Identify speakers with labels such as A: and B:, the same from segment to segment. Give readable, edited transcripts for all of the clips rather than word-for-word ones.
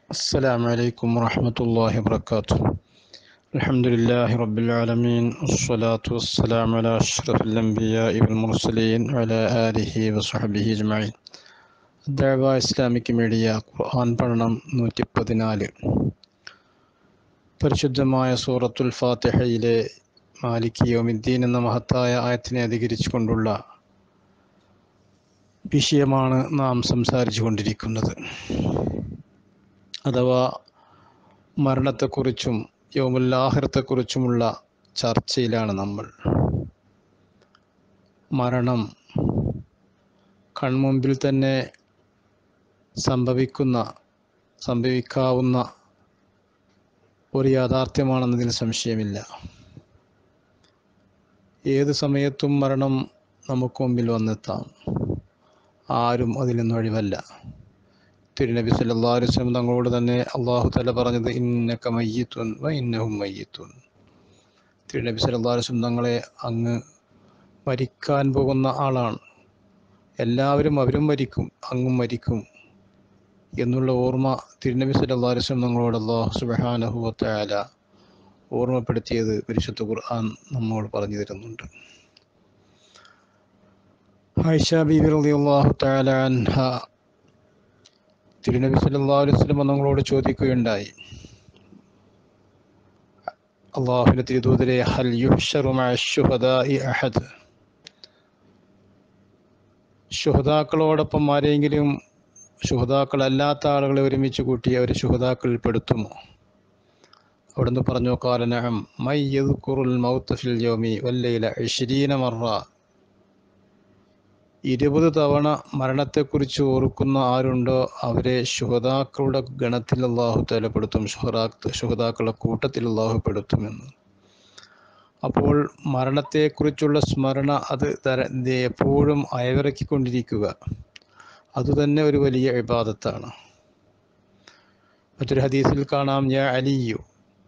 A: السلام عليكم ورحمة الله وبركاته. الحمد لله رب العالمين، والصلاة والسلام على أشرف الأنبياء والمرسلين وعلى آله وصحبه أجمعين. الدعوة إسلامك media ഖുർആൻ പഠനം 114. പരിശുദ്ധമായ സൂറത്തുൽ ഫാത്തിഹയിലെ മാലിക് യൗമിദ്ദീൻ എന്ന മഹത്തായ ആയത്തിനെ അധികരിച്ചുകൊണ്ടുള്ള വിഷയമാണ് നാം സംസാരിച്ചു കൊണ്ടിരിക്കുന്നത്. അഥവാ മരണത്തെക്കുറിച്ചും യൗമുൽ ആഖിറത്തെക്കുറിച്ചുമുള്ള ചർച്ചയിലാണ് നമ്മൾ. മരണം കൺമുമ്പിൽ തന്നെ സംഭവിക്കാവുന്ന ഒരു യാഥാർത്ഥ്യമാണെന്നതിൽ സംശയമില്ല. ഏത് സമയത്തും മരണം നമുക്ക് മുമ്പിൽ വന്നെത്താം. ആരും അതിൽ നിന്ന് ഒഴിവല്ല. തിരുനബി സല്ലല്ലാഹു അലൈഹി വസല്ലം തങ്ങളോട് തന്നെ അല്ലാഹു തആല പറഞ്ഞത് ഇന്നക മയ്യിത്തുൻ വ ഇന്നഹും മയ്യിത്തുൻ. തിരുനബി സല്ലല്ലാഹു അലൈഹി വസല്ലം തങ്ങളെ അങ്ങ് മരിക്കാൻ പോകുന്ന ആളാണ്, അവരും മരിക്കും, അങ്ങും മരിക്കും എന്നുള്ള ഓർമ്മ തിരുനബി സല്ലല്ലാഹു അലൈഹി വസല്ലം തങ്ങളോട് അല്ലാഹു സുബ്ഹാനഹു വ തആല ഓർമ്മപ്പെടുത്തിയത് പരിശുദ്ധ ഖുർആൻ നമ്മോട് പറഞ്ഞു തരുന്നുണ്ട്. ആയിഷ ബീവി റളിയല്ലാഹു തആല അൻഹ തിരുനബി സല്ലല്ലാഹു അലൈഹി വസല്ലം തങ്ങളോട് ചോദിക്കുകയുണ്ടായി, അല്ലാഹുവിന്റെ തിരുദൂതരെ, ഹൽ യുഹ്ശറു മഅ ശുഹദാഇ അഹദ്, ശുഹദാക്കളോടൊപ്പം ആരെങ്കിലും ശുഹദാക്കളല്ലാത്ത ആളുകളെ ഒരുമിച്ച് കൂട്ടി അവരെ ശുഹദാക്കളിൽ പെടുത്തുമോ? അവിടുന്ന് പറഞ്ഞു, ഖാല നഅം മൻ യദ്കുറുൽ മൗത ഫിൽ യൗമി വല്ലൈല 20 മറ, 20 തവണ മരണത്തെക്കുറിച്ച് ഓർക്കുന്ന ആരുണ്ടോ അവരെ ശുഹദാക്കളുടെ ഗണത്തിൽ അല്ലാഹു തആല പെടുത്തും, ശുഹദാക്കളുടെ കൂട്ടത്തിൽ അല്ലാഹു പെടുത്തുമെന്ന്. അപ്പോൾ മരണത്തെക്കുറിച്ചുള്ള സ്മരണ അത് എപ്പോഴും അയവിറക്കിക്കൊണ്ടിരിക്കുക, അതുതന്നെ ഒരു വലിയ ഇബാദത്താണ്. മറ്റൊരു ഹദീസിൽ കാണാം, യാ അലിയു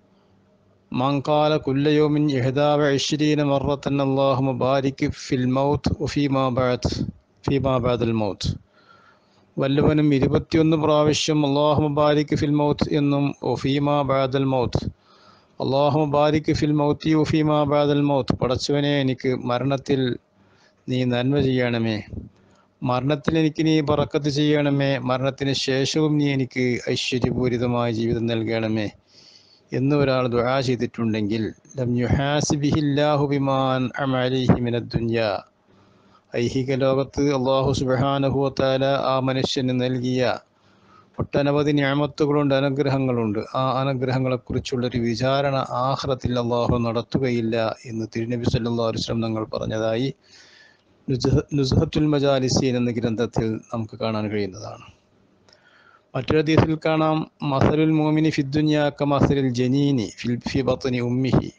A: മൻ ഖാല കുല്ല യൗമിൻ 21 മറത്തൻ അല്ലാഹുമ്മ ബാരിക് ഫിൽ മൗത്ത് വഫീമാ ബഅദൽ മൗത്ത്. വല്ലവനും 21 പ്രാവശ്യം അല്ലാഹുമ്മ ബാരിക് ഫിൽ മൗത്ത് എന്നും വഫീമാ ബഅദൽ മൗത്ത്, അല്ലാഹുമ്മ ബാരിക് ഫിൽ മൗത്തി വഫീമാ ബഅദൽ മൗത്ത്, പടച്ചവനെ എനിക്ക് മരണത്തിൽ നീ നന്മ ചെയ്യണമേ, മരണത്തിൽ എനിക്ക് നീ ബറക്കത്ത് ചെയ്യണമേ, മരണത്തിന് ശേഷവും നീ എനിക്ക് ഐശ്വര്യപൂരിതമായ ജീവിതം നൽകണമേ എന്ന് ഒരാൾ ദുആ ചെയ്തിട്ടുണ്ടെങ്കിൽ, ലം യുഹാസിബിഹില്ലാഹു ബിമാ അൻഅമ അലൈഹി മിനദ് ദുനിയാ, ഐഹിക ലോകത്ത് അല്ലാഹു സുബ്ഹാനഹു വ തആല ആ മനുഷ്യന് നൽകിയ ഒട്ടനവധി നിഅമത്തുകളുണ്ട്, അനുഗ്രഹങ്ങളുണ്ട്. ആ അനുഗ്രഹങ്ങളെക്കുറിച്ചുള്ളൊരു വിചാരണ ആഖിറത്തിൽ അല്ലാഹു നടത്തുകയില്ല എന്ന് തിരുനബി സല്ലല്ലാഹു അലൈഹി വസല്ലം തങ്ങൾ പറഞ്ഞതായി നുസ്ഹത്തുൽ മജാലിസീൻ എന്ന ഗ്രന്ഥത്തിൽ നമുക്ക് കാണാൻ കഴിയുന്നതാണ്. മറ്റൊരു ഹദീസിൽ കാണാം, മസലുൽ മുഅ്മിനി ഫിദ്ദുനിയാ കമസലിൽ ജനീനി ഫി ബത്നി ഉമ്മിഹി,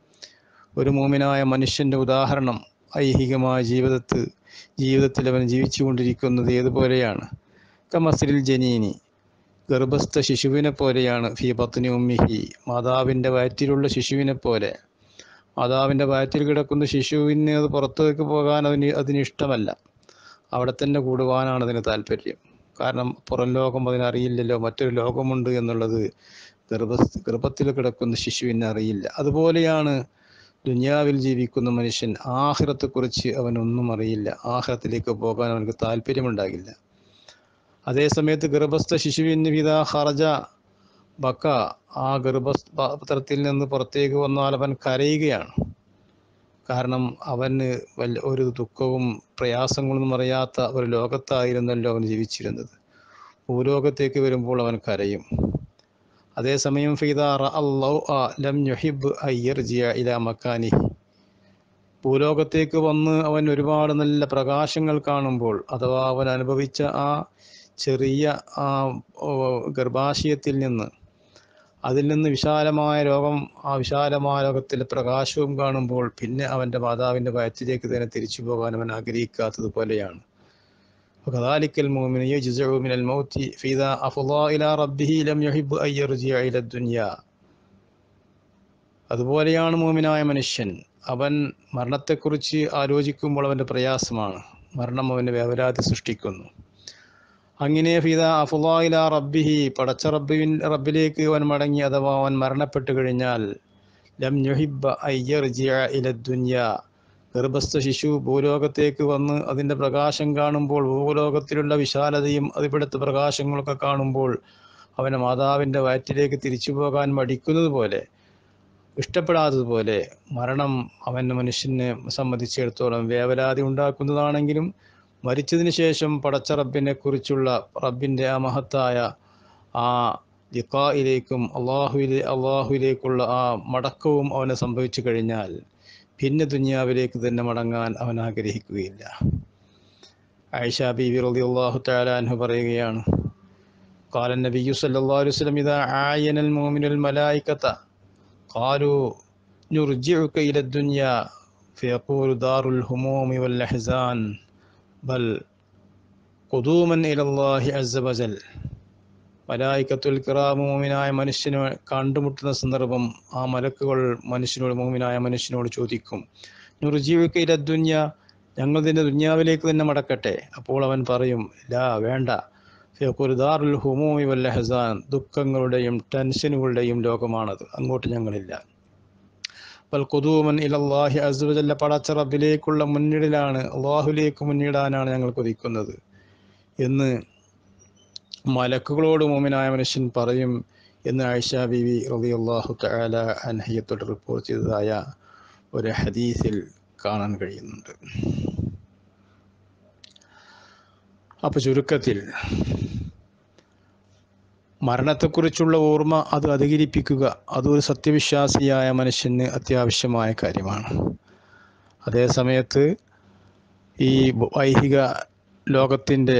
A: ഒരു മുഅ്മിനായ മനുഷ്യൻ്റെ ഉദാഹരണം ഐഹികമായ ജീവിതത്തിൽ അവൻ ജീവിച്ചുകൊണ്ടിരിക്കുന്നത് ഏതുപോലെയാണ്? കമസലിൽ ജനീനി, ഗർഭസ്ഥ ശിശുവിനെ പോലെയാണ്. ഫി ബത്നി ഉമ്മിഹി, മാതാവിൻ്റെ വയറ്റിലുള്ള ശിശുവിനെ പോലെ. മാതാവിൻ്റെ വയറ്റിൽ കിടക്കുന്ന ശിശുവിന് അത് പുറത്തേക്ക് പോകാൻ അതിന് ഇഷ്ടമല്ല, അവിടെ തന്നെ കൂടുവാനാണ് അതിന് താല്പര്യം. കാരണം പുറം ലോകം അതിനറിയില്ലല്ലോ, മറ്റൊരു ലോകമുണ്ട് എന്നുള്ളത് ഗർഭത്തിൽ കിടക്കുന്ന ശിശുവിനെ അറിയില്ല. അതുപോലെയാണ് ദുനിയാവിൽ ജീവിക്കുന്ന മനുഷ്യൻ. ആഖിറത്തെക്കുറിച്ച് അവനൊന്നും അറിയില്ല, ആഖിറത്തിലേക്ക് പോകാൻ അവനക്ക് താല്പര്യമുണ്ടാകില്ല. അതേസമയത്ത് ഗർഭസ്ഥ ശിശുവിന് ഇദാ ഖറജ ബക്ക, ആ ഗർഭപാത്രത്തിൽ നിന്ന് പുറത്തേക്ക് വന്നാൽ അവൻ കരയുകയാണ്. കാരണം അവന് ഒരു ദുഃഖവും പ്രയാസങ്ങളൊന്നും അറിയാത്ത ഒരു ലോകത്തായിരുന്നല്ലോ അവൻ ജീവിച്ചിരുന്നത്. ഭൂലോകത്തേക്ക് വരുമ്പോൾ അവൻ കരയും. അതേസമയം ഫിദാ റഅല്ലാഹു ലം യുഹിബ് അയ്യർജിഅ ഇലാ മക്കാനിഹി, ഭൂലോകത്തേക്ക് വന്ന് അവൻ ഒരുപാട് നല്ല പ്രകാശങ്ങൾ കാണുമ്പോൾ, അഥവാ അവൻ അനുഭവിച്ച ആ ചെറിയ ഗർഭാശയത്തിൽ നിന്ന്, അതിൽ നിന്ന് വിശാലമായ ലോകം, ആ വിശാലമായ ലോകത്തിലെ പ്രകാശവും കാണുമ്പോൾ പിന്നെ അവൻ്റെ മാതാവിൻ്റെ വയറ്റിലേക്ക് തന്നെ തിരിച്ചു പോകാൻ അവൻ ആഗ്രഹിക്കാത്തതുപോലെയാണ്. വകദാലിക്കൽ മുഅ്മിനു യജ്സഉ മിനൽ മൗതി ഫിദാ അഫ്ളാ ഇലാ റബ്ബിഹി ലം യുഹിബ് അയ്യർജിഅ ഇലദ് ദുനിയാ. അതുപോലെയാണ് മുഅ്മിനായ മനുഷ്യൻ. അവൻ മരണത്തെക്കുറിച്ച് ആലോചിക്കുമ്പോൾ അവൻ്റെ പ്രയാസമാണ്, മരണം അവൻ്റെ വേവലാതി സൃഷ്ടിക്കുന്നു. അങ്ങനെ ഫിദാ അഫ്ളാ ഇലാ റബ്ബിഹി, പടച്ച റബ്ബിലേക്ക് അവൻ മടങ്ങി, അഥവാ അവൻ മരണപ്പെട്ടു കഴിഞ്ഞാൽ, ലം യുഹിബ്ബ അയ്യർജിഅ ഇല ദുനിയ, ഗർഭസ്ഥ ശിശു ഭൂലോകത്തേക്ക് വന്ന് അതിൻ്റെ പ്രകാശം കാണുമ്പോൾ, ഭൂലോകത്തിലുള്ള വിശാലതയും അതിവിടുത്തെ പ്രകാശങ്ങളൊക്കെ കാണുമ്പോൾ അവൻ്റെ മാതാവിൻ്റെ വയറ്റിലേക്ക് തിരിച്ചു പോകാൻ മടിക്കുന്നത് പോലെ, ഇഷ്ടപ്പെടാത്തതുപോലെ മരണം മനുഷ്യനെ സംബന്ധിച്ചിടത്തോളം വേവലാതി ഉണ്ടാക്കുന്നതാണെങ്കിലും, മരിച്ചതിന് ശേഷം പടച്ച റബ്ബിനെ കുറിച്ചുള്ള റബ്ബിൻ്റെ ആ മഹത്തായ ആ ലിഖായിലേക്കും അള്ളാഹുവിലേക്കുള്ള ആ മടക്കവും അവന് സംഭവിച്ചു കഴിഞ്ഞാൽ പിന്നെ ദുനിയാവിലേക്ക് തന്നെ മടങ്ങാൻ അവൻ ആഗ്രഹിക്കുകയില്ല. ആയിഷ ബീവി റളിയല്ലാഹു തആല അൻഹ പറയുകയാണ്, ഖാല നബിയ്യു സല്ലല്ലാഹു അലൈഹി വസല്ലം ഇദാ ആയനൽ മുഅ്മിനുൽ മലായികത ഖാലു നുർജിഉക ഇല ദുനിയ ഫയഖൂലു ദാറുൽ ഹുമൂമി വൽ അഹ്സാൻ ബൽ ഖുദൂമൻ ഇലല്ലാഹി അസ്സ വജൽ. മലായികത്തുൽ കിറാം മുഅ്മിനായ മനുഷ്യനെ കണ്ടുമുട്ടുന്ന സന്ദർഭം ആ മലക്കുകൾ മുഅ്മിനായ മനുഷ്യനോട് ചോദിക്കും, നുർജിഉക ഇല ദുനിയ, ഞങ്ങൾ നിന്നെ ദുനിയാവിലേക്ക് തന്നെ മടക്കട്ടെ? അപ്പോൾ അവൻ പറയും, ലാ, വേണ്ട. ഫയഖൂലു ദാറുൽ ഹുമൂമി വൽ അഹ്സാൻ, ദുഃഖങ്ങളുടെയും ടെൻഷനുകളുടെയും ലോകമാണത്, അങ്ങോട്ട് ഞങ്ങളില്ല. ബൽ ഖുദൂമൻ ഇലല്ലാഹി അസ്സ വജൽ, പടച്ച റബ്ബിലേക്കുള്ള മുന്നിടലാണ്, അല്ലാഹുവിലേക്ക് മുന്നിടാനാണ് ഞങ്ങൾ കൊതിക്കുന്നത് എന്ന് മലക്കുകളോട് മുഅ്മിനായ മനുഷ്യൻ പറയും എന്ന് ആയിഷ ബീവി റളിയല്ലാഹു തആല അൻഹയോട് റിപ്പോർട്ട് ചെയ്തതായ ഒരു ഹദീസിൽ കാണാൻ കഴിയുന്നുണ്ട്. അപ്പോൾ ചുരുക്കത്തിൽ മരണത്തെക്കുറിച്ചുള്ള ഓർമ്മ അത് അധികരിപ്പിക്കുക, അതൊരു സത്യവിശ്വാസിയായ മനുഷ്യന് അത്യാവശ്യമായ കാര്യമാണ്. അതേ സമയത്ത് ഈ ഐഹിക ലോകത്തിൻ്റെ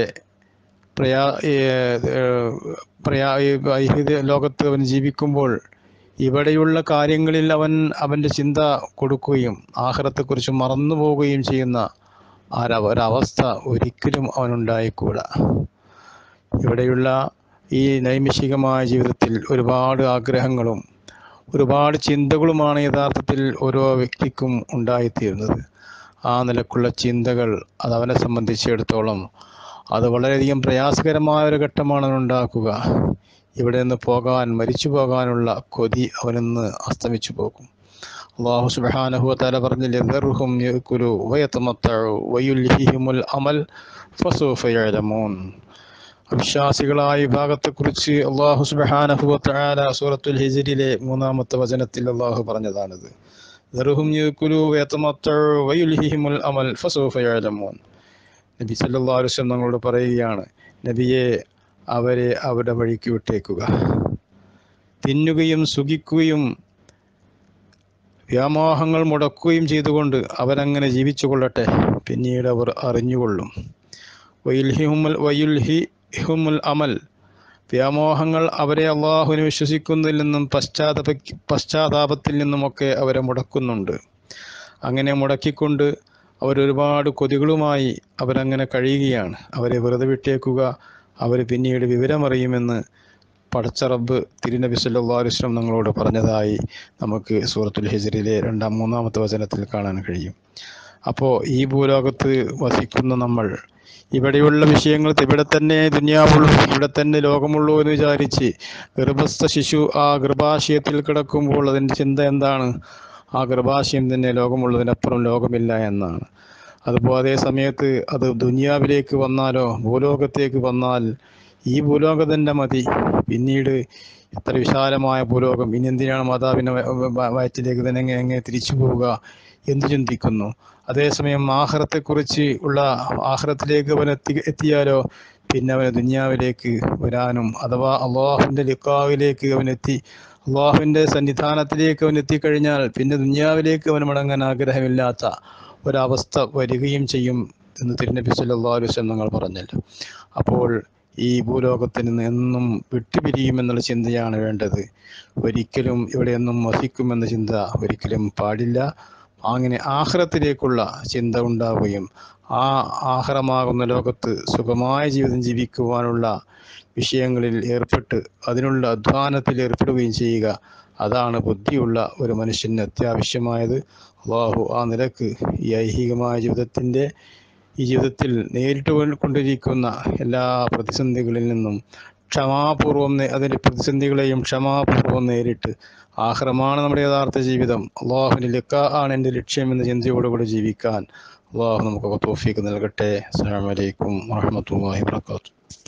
A: ഐഹിക ലോകത്ത് അവൻ ജീവിക്കുമ്പോൾ ഇവിടെയുള്ള കാര്യങ്ങളിൽ അവൻ്റെ ചിന്ത കൊടുക്കുകയും ആഖിറത്തെക്കുറിച്ച് മറന്നു പോവുകയും ചെയ്യുന്ന ഒരവസ്ഥ ഒരിക്കലും അവനുണ്ടായിക്കൂടാ. ഇവിടെയുള്ള ഈ നൈമിഷികമായ ജീവിതത്തിൽ ഒരുപാട് ആഗ്രഹങ്ങളും ഒരുപാട് ചിന്തകളുമാണ് യഥാർത്ഥത്തിൽ ഓരോ വ്യക്തിക്കും ഉണ്ടായിത്തീരുന്നത്. ആ നിലക്കുള്ള ചിന്തകൾ അതവനെ സംബന്ധിച്ചിടത്തോളം അത് വളരെയധികം പ്രയാസകരമായ ഒരു ഘട്ടമാണ് ഉണ്ടാക്കുക. ഇവിടെ നിന്ന് മരിച്ചു പോകാനുള്ള കൊതി അവനിന്ന് അസ്തമിച്ചു പോകും. അല്ലാഹു സുബ്ഹാനഹു വ തആല പറഞ്ഞില്ലേ, ദർഹും യഅകുലു വയതമത്തഉ വയുൽഹിഹിമുൽ അമൽ ഫസൗഫ യഅലമൂൻ. അവിശ്വാസികളായ വിഭാഗത്തെക്കുറിച്ച് അല്ലാഹു സുബ്ഹാനഹു വ തആല സൂറത്തുൽ ഹിജ്റിലെ 3-ാമത്തെ വചനത്തിൽ അല്ലാഹു പറഞ്ഞതാണിത്. ദർഹും യഅകുലു വയതമത്തഉ വയുൽഹിഹിമുൽ അമൽ ഫസൗഫ യഅലമൂൻ. നബി സല്ലല്ലാഹു അലൈഹി വസല്ലം നമ്മളോട് പറയുകയാണ്, നബിയെ, അവരെ അവരുടെ വഴിക്ക് വിട്ടേക്കുക. തിന്നുകയും സുഖിക്കുകയും വ്യാമോഹങ്ങൾ മുടക്കുകയും ചെയ്തുകൊണ്ട് അവരങ്ങനെ ജീവിച്ചു കൊള്ളട്ടെ, പിന്നീട് അവർ അറിഞ്ഞുകൊള്ളും. വയുൽഹിഹുമുൽ അമൽ, വ്യാമോഹങ്ങൾ അവരെ അള്ളാഹുവിനെ വിശ്വസിക്കുന്നതിൽ നിന്നും പശ്ചാത്താപത്തിൽ നിന്നുമൊക്കെ അവരെ മുടക്കുന്നുണ്ട്. അങ്ങനെ മുടക്കിക്കൊണ്ട് അവരൊരുപാട് കൊതികളുമായി അവരങ്ങനെ കഴിയുകയാണ്. അവരെ വെറുതെ വിട്ടേക്കുക, അവർ പിന്നീട് വിവരമറിയുമെന്ന് പടച്ച റബ്ബ് തിരുനബി സല്ലല്ലാഹു അലൈഹി വസല്ലം ഞങ്ങളോട് പറഞ്ഞതായി നമുക്ക് സൂറത്തുൽ ഹിജ്റിലെ 3-ാമത്തെ വചനത്തിൽ കാണാൻ കഴിയും. അപ്പോൾ ഈ ഭൂലോകത്ത് വസിക്കുന്ന നമ്മൾ ഇവിടെയുള്ള വിഷയങ്ങൾ ഇവിടെ തന്നെ ദുനിയാവുള്ളൂ, ഇവിടെ തന്നെ ലോകമുള്ളൂ എന്ന് വിചാരിച്ച് ഗർഭസ്ഥ ശിശു ആ ഗർഭാശയത്തിൽ കിടക്കുമ്പോൾ അതിൻ്റെ ചിന്ത എന്താണ്? ആ ഗർഭാശയം തന്നെ ലോകമുള്ളതിനപ്പുറം ലോകമില്ല എന്നാണ്. അതുപോലെ അതേ സമയത്ത് അത് ദുനിയാവിലേക്ക് വന്നാലോ, ഭൂലോകത്തേക്ക് വന്നാൽ ഈ ഭൂലോകം തന്നെ മതി, പിന്നീട് എത്ര വിശാലമായ ഭൂലോകം, ഇനി എന്തിനാണ് മാതാവിൻ്റെ വയറ്റിലേക്ക് തന്നെ എങ്ങനെ തിരിച്ചു പോവുക എന്ന് ചിന്തിക്കുന്നു. അതേസമയം ആഖിറത്തെക്കുറിച്ച് ഉള്ള ആഖിറത്തിലേക്ക് അവൻ എത്തിയാലോ പിന്നെ അവന് ദുനിയാവിലേക്ക് വരാനും, അഥവാ അള്ളാഹുവിൻ്റെ ലിഖായിലേക്ക് അവനെത്തി അള്ളാഹുവിൻ്റെ സന്നിധാനത്തിലേക്ക് അവൻ എത്തിക്കഴിഞ്ഞാൽ പിന്നെ ദുനിയാവിലേക്ക് അവന് മടങ്ങാൻ ആഗ്രഹമില്ലാത്ത ഒരവസ്ഥ വരികയും ചെയ്യും എന്ന് തിരുനബി സല്ലല്ലാഹു അലൈഹി വസല്ലം ഞങ്ങൾ പറഞ്ഞല്ലോ. അപ്പോൾ ഈ ഭൂലോകത്തിൽ നിന്ന് എന്നും വിട്ടുപിരിയുമെന്നുള്ള ചിന്തയാണ് വേണ്ടത്. ഒരിക്കലും ഇവിടെ എന്നും വസിക്കുമെന്ന ചിന്ത ഒരിക്കലും പാടില്ല. അങ്ങനെ ആഖിറത്തിലേക്കുള്ള ചിന്ത ഉണ്ടാവുകയും ആ ആഖിറമാകുന്ന ലോകത്ത് സുഖമായ ജീവിതം ജീവിക്കുവാനുള്ള വിഷയങ്ങളിൽ ഏർപ്പെട്ട് അതിനുള്ള അധ്വാനത്തിൽ ഏർപ്പെടുകയും ചെയ്യുക, അതാണ് ബുദ്ധിയുള്ള ഒരു മനുഷ്യന് അത്യാവശ്യമായത്. അല്ലാഹു ആ നിലക്ക് ഈ ഐഹികമായ ജീവിതത്തിൻ്റെ ഈ ജീവിതത്തിൽ നേരിട്ട് കൊണ്ടിരിക്കുന്ന എല്ലാ പ്രതിസന്ധികളിൽ നിന്നും ക്ഷമാപൂർവം അതിൻ്റെ പ്രതിസന്ധികളെയും ക്ഷമാപൂർവം നേരിട്ട് ആഖിറമാണ് നമ്മുടെ യഥാർത്ഥ ജീവിതം, അള്ളാഹുവിൻ്റെ ലിഖാ ആണ് എൻ്റെ ലക്ഷ്യം എന്ന ചിന്തയോടുകൂടി ജീവിക്കാൻ അള്ളാഹു നമുക്ക് തൗഫീഖ് നൽകട്ടെ. അസ്സലാമു അലൈക്കും വറഹ്മത്തുള്ളാഹി വബറകാതുഹു.